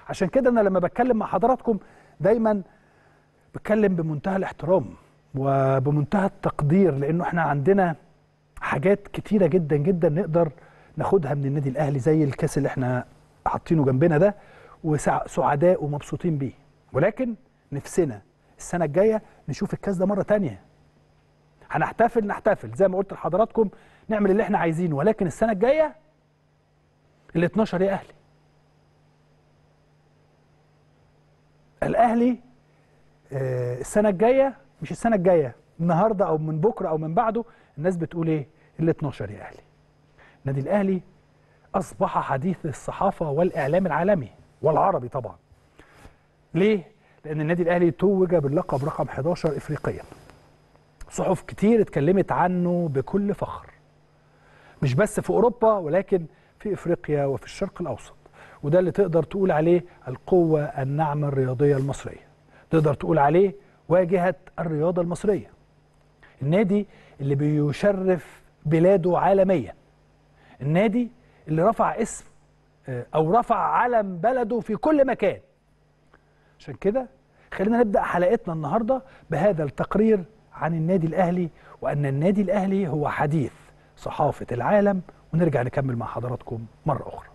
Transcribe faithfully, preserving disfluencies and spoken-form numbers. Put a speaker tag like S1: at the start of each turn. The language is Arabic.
S1: عشان كده انا لما بتكلم مع حضراتكم دايما بتكلم بمنتهى الاحترام وبمنتهى التقدير، لانه احنا عندنا حاجات كتيره جدا جدا نقدر ناخدها من النادي الاهلي، زي الكاس اللي احنا حاطينه جنبنا ده وسعداء ومبسوطين بيه، ولكن نفسنا السنه الجايه نشوف الكاس ده مره تانية. هنحتفل نحتفل زي ما قلت لحضراتكم، نعمل اللي احنا عايزينه، ولكن السنه الجايه ال اتناشر يا اهلي. الاهلي آه السنه الجايه، مش السنه الجايه، النهارده او من بكره او من بعده، الناس بتقول ايه؟ ال اتناشر يا اهلي. النادي الاهلي اصبح حديث الصحافه والاعلام العالمي والعربي طبعا. ليه؟ لان النادي الاهلي توج باللقب رقم حداشر افريقيا. صحف كتير اتكلمت عنه بكل فخر، مش بس في اوروبا ولكن في افريقيا وفي الشرق الاوسط، وده اللي تقدر تقول عليه القوه الناعمه الرياضيه المصريه، تقدر تقول عليه واجهه الرياضه المصريه. النادي اللي بيشرف بلاده عالميا، النادي اللي رفع اسم او رفع علم بلده في كل مكان. عشان كده خلينا نبدا حلقتنا النهارده بهذا التقرير عن النادي الاهلي، وان النادي الاهلي هو حديث صحافه العالم، ونرجع نكمل مع حضراتكم مره اخرى.